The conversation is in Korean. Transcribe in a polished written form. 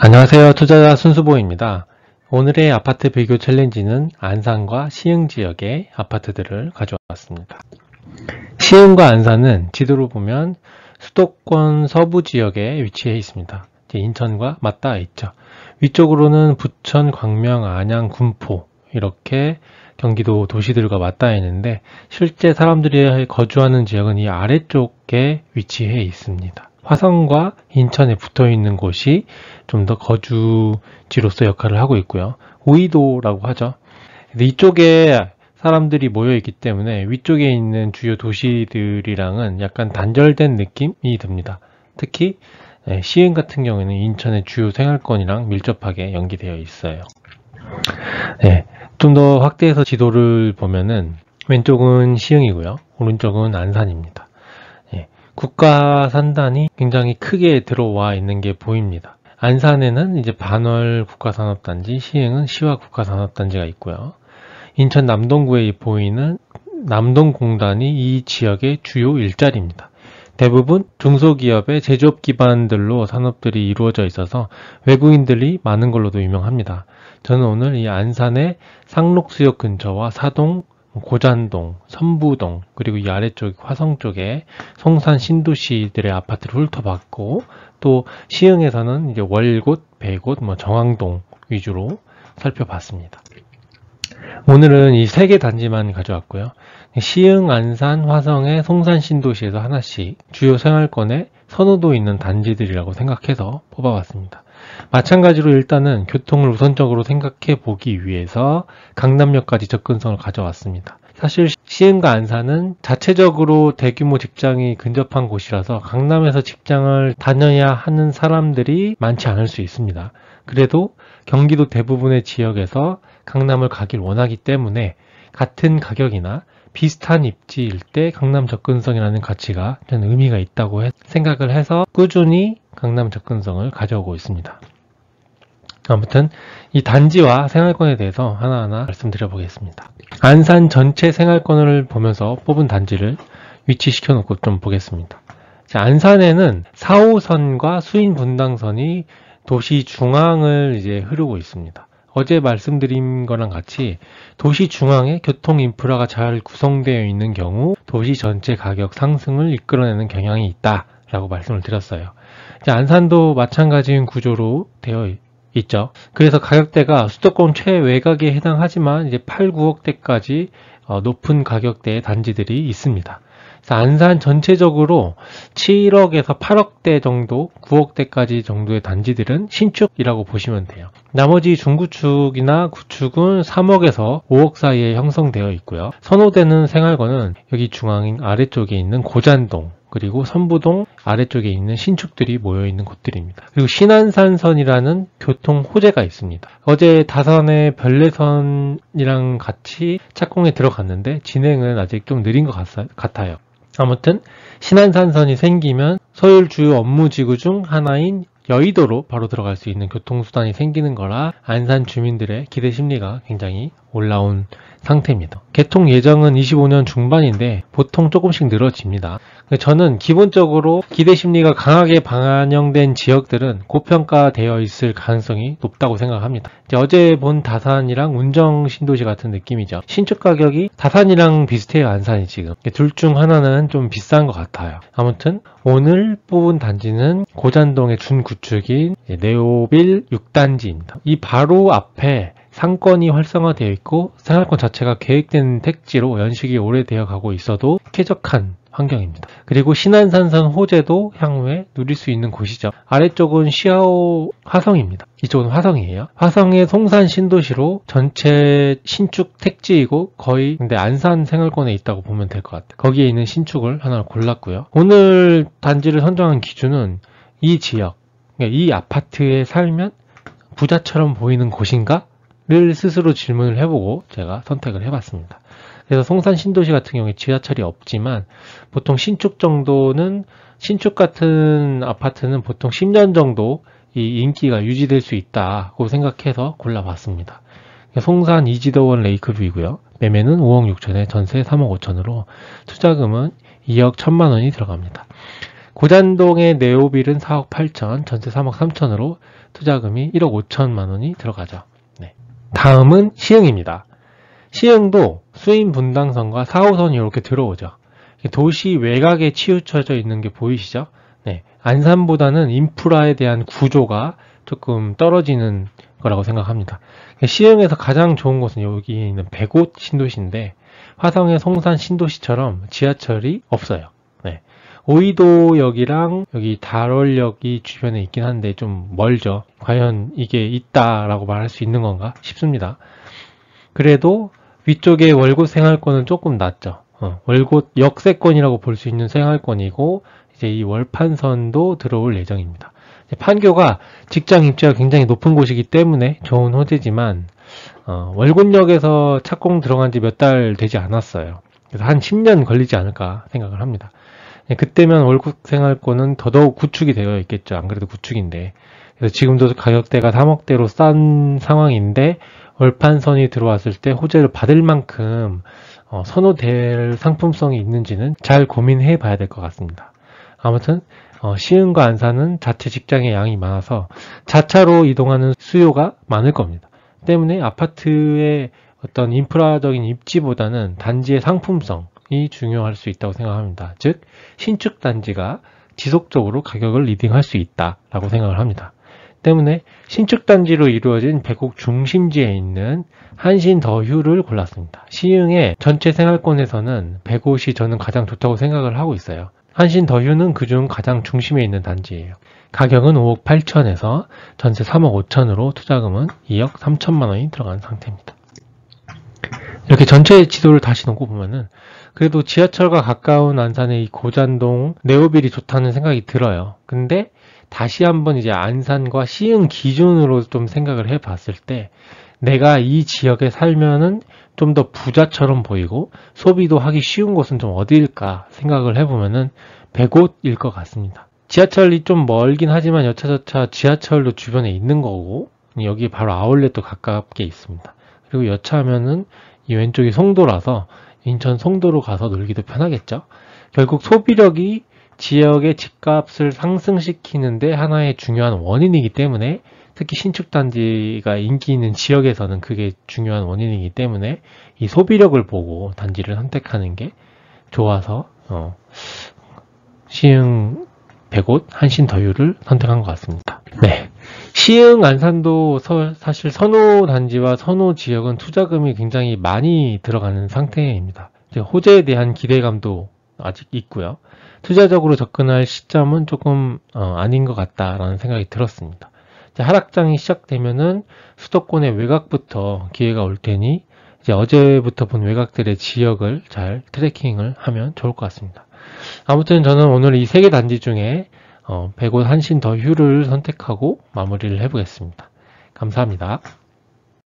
안녕하세요. 투자자 순수보입니다. 오늘의 아파트 비교 챌린지는 안산과 시흥 지역의 아파트들을 가져왔습니다. 시흥과 안산은 지도로 보면 수도권 서부 지역에 위치해 있습니다. 인천과 맞닿아 있죠. 위쪽으로는 부천, 광명, 안양, 군포 이렇게 경기도 도시들과 맞닿아 있는데 실제 사람들이 거주하는 지역은 이 아래쪽에 위치해 있습니다. 화성과 인천에 붙어 있는 곳이 좀 더 거주지로서 역할을 하고 있고요. 우이도라고 하죠. 이쪽에 사람들이 모여 있기 때문에 위쪽에 있는 주요 도시들이랑은 약간 단절된 느낌이 듭니다. 특히 시흥 같은 경우에는 인천의 주요 생활권이랑 밀접하게 연계되어 있어요. 좀 더 확대해서 지도를 보면은 왼쪽은 시흥이고요. 오른쪽은 안산입니다. 국가 산단이 굉장히 크게 들어와 있는 게 보입니다. 안산에는 이제 반월 국가산업단지, 시흥은 시와 국가산업단지가 있고요. 인천 남동구에 보이는 남동공단이 이 지역의 주요 일자리입니다. 대부분 중소기업의 제조업 기반들로 산업들이 이루어져 있어서 외국인들이 많은 걸로도 유명합니다. 저는 오늘 이 안산의 상록수역 근처와 사동, 고잔동, 선부동, 그리고 이 아래쪽 화성 쪽에 송산 신도시들의 아파트를 훑어봤고, 또 시흥에서는 이제 월곶, 배곶, 정왕동 위주로 살펴봤습니다. 오늘은 이 세 개 단지만 가져왔고요. 시흥, 안산, 화성의 송산 신도시에서 하나씩 주요 생활권에 선호도 있는 단지들이라고 생각해서 뽑아봤습니다. 마찬가지로 일단은 교통을 우선적으로 생각해 보기 위해서 강남역까지 접근성을 가져왔습니다. 사실 시흥과 안산은 자체적으로 대규모 직장이 근접한 곳이라서 강남에서 직장을 다녀야 하는 사람들이 많지 않을 수 있습니다. 그래도 경기도 대부분의 지역에서 강남을 가길 원하기 때문에 같은 가격이나 비슷한 입지일 때 강남 접근성이라는 가치가 저는 의미가 있다고 생각을 해서 꾸준히 강남 접근성을 가져오고 있습니다. 아무튼 이 단지와 생활권에 대해서 하나하나 말씀드려 보겠습니다. 안산 전체 생활권을 보면서 뽑은 단지를 위치시켜 놓고 좀 보겠습니다. 안산에는 4호선과 수인 분당선이 도시 중앙을 이제 흐르고 있습니다. 어제 말씀드린 거랑 같이 도시 중앙에 교통 인프라가 잘 구성되어 있는 경우 도시 전체 가격 상승을 이끌어내는 경향이 있다라고 말씀을 드렸어요. 안산도 마찬가지인 구조로 되어 있죠. 그래서 가격대가 수도권 최외곽에 해당하지만 이제 8, 9억대까지 높은 가격대의 단지들이 있습니다. 그래서 안산 전체적으로 7억에서 8억대 정도, 9억대까지 정도의 단지들은 신축이라고 보시면 돼요. 나머지 중구축이나 구축은 3억에서 5억 사이에 형성되어 있고요. 선호되는 생활권은 여기 중앙인 아래쪽에 있는 고잔동, 그리고 선부동 아래쪽에 있는 신축들이 모여있는 곳들입니다. 그리고 신안산선이라는 교통 호재가 있습니다. 어제 다산의 별내선이랑 같이 착공에 들어갔는데 진행은 아직 좀 느린 것 같아요. 아무튼 신안산선이 생기면 서울 주요 업무지구 중 하나인 여의도로 바로 들어갈 수 있는 교통수단이 생기는 거라 안산 주민들의 기대 심리가 굉장히 올라온 상태입니다. 개통 예정은 25년 중반인데 보통 조금씩 늘어집니다. 저는 기본적으로 기대 심리가 강하게 반영된 지역들은 고평가되어 있을 가능성이 높다고 생각합니다. 어제 본 다산이랑 운정 신도시 같은 느낌이죠. 신축 가격이 다산이랑 비슷해요. 안산이 지금. 둘 중 하나는 좀 비싼 것 같아요. 아무튼 오늘 뽑은 단지는 고잔동의 준구축인 네오빌 6단지입니다. 이 바로 앞에 상권이 활성화되어 있고 생활권 자체가 계획된 택지로 연식이 오래되어 가고 있어도 쾌적한 환경입니다. 그리고 신안산선 호재도 향후에 누릴 수 있는 곳이죠. 아래쪽은 시아오 화성입니다. 이쪽은 화성이에요. 화성의 송산 신도시로 전체 신축 택지이고 거의 근데 안산 생활권에 있다고 보면 될 것 같아요. 거기에 있는 신축을 하나 골랐고요. 오늘 단지를 선정한 기준은 이 지역, 그러니까 이 아파트에 살면 부자처럼 보이는 곳인가? 를 스스로 질문을 해보고 제가 선택을 해봤습니다. 그래서 송산 신도시 같은 경우에 지하철이 없지만 보통 신축 같은 아파트는 보통 10년 정도 이 인기가 유지될 수 있다고 생각해서 골라봤습니다. 송산 이지더원 레이크뷰이고요. 매매는 5억 6천에 전세 3억 5천으로 투자금은 2억 1천만 원이 들어갑니다. 고잔동의 네오빌은 4억 8천, 전세 3억 3천으로 투자금이 1억 5천만 원이 들어가죠. 네. 다음은 시흥입니다. 시흥도 수인 분당선과 4호선이 이렇게 들어오죠. 도시 외곽에 치우쳐져 있는 게 보이시죠? 네. 안산보다는 인프라에 대한 구조가 조금 떨어지는 거라고 생각합니다. 시흥에서 가장 좋은 곳은 여기 있는 백옷 신도시인데, 화성의 송산 신도시처럼 지하철이 없어요. 네. 오이도역이랑 여기 달월역이 주변에 있긴 한데 좀 멀죠. 과연 이게 있다라고 말할 수 있는 건가 싶습니다. 그래도 위쪽에 월곶 생활권은 조금 낫죠. 월곶 역세권이라고 볼 수 있는 생활권이고, 이제 이 월판선도 들어올 예정입니다. 판교가 직장 입지가 굉장히 높은 곳이기 때문에 좋은 호재지만, 월곶역에서 착공 들어간 지 몇 달 되지 않았어요. 그래서 한 10년 걸리지 않을까 생각을 합니다. 그때면 월곶 생활권은 더더욱 구축이 되어 있겠죠. 안 그래도 구축인데. 그래서 지금도 가격대가 3억대로 싼 상황인데, 월판선이 들어왔을 때 호재를 받을 만큼 선호될 상품성이 있는지는 잘 고민해 봐야 될 것 같습니다. 아무튼 시흥과 안산은 자체 직장의 양이 많아서 자차로 이동하는 수요가 많을 겁니다. 때문에 아파트의 어떤 인프라적인 입지보다는 단지의 상품성이 중요할 수 있다고 생각합니다. 즉 신축 단지가 지속적으로 가격을 리딩할 수 있다라고 생각을 합니다. 때문에 신축 단지로 이루어진 백옥 중심지에 있는 한신더휴를 골랐습니다. 시흥의 전체 생활권에서는 백옷이 저는 가장 좋다고 생각을 하고 있어요. 한신더휴는 그중 가장 중심에 있는 단지예요. 가격은 5억 8천에서 전세 3억 5천으로 투자금은 2억 3천만 원이 들어간 상태입니다. 이렇게 전체 지도를 다시 놓고 보면은 그래도 지하철과 가까운 안산의 이 고잔동 네오빌이 좋다는 생각이 들어요. 근데 다시 한번 이제 안산과 시흥 기준으로 좀 생각을 해 봤을 때 내가 이 지역에 살면은 좀 더 부자처럼 보이고 소비도 하기 쉬운 곳은 좀 어디일까 생각을 해보면은 백옷일 것 같습니다. 지하철이 좀 멀긴 하지만 여차저차 지하철도 주변에 있는 거고 여기 바로 아울렛도 가깝게 있습니다. 그리고 여차하면은 이 왼쪽이 송도라서 인천 송도로 가서 놀기도 편하겠죠. 결국 소비력이 지역의 집값을 상승시키는데 하나의 중요한 원인이기 때문에 특히 신축단지가 인기 있는 지역에서는 그게 중요한 원인이기 때문에 이 소비력을 보고 단지를 선택하는 게 좋아서 시흥 백옷 한신더휴를 선택한 것 같습니다. 네, 시흥 안산도 사실 선호 단지와 선호 지역은 투자금이 굉장히 많이 들어가는 상태입니다. 호재에 대한 기대감도 아직 있고요. 투자적으로 접근할 시점은 조금 아닌 것 같다라는 생각이 들었습니다. 하락장이 시작되면은 수도권의 외곽부터 기회가 올 테니 이제 어제부터 본 외곽들의 지역을 잘 트래킹을 하면 좋을 것 같습니다. 아무튼 저는 오늘 이 3개 단지 중에 백옷 한신더휴를 선택하고 마무리를 해보겠습니다. 감사합니다.